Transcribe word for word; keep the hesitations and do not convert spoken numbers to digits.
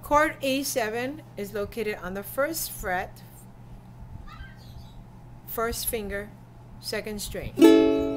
Chord A seven is located on the first fret, first finger, second string.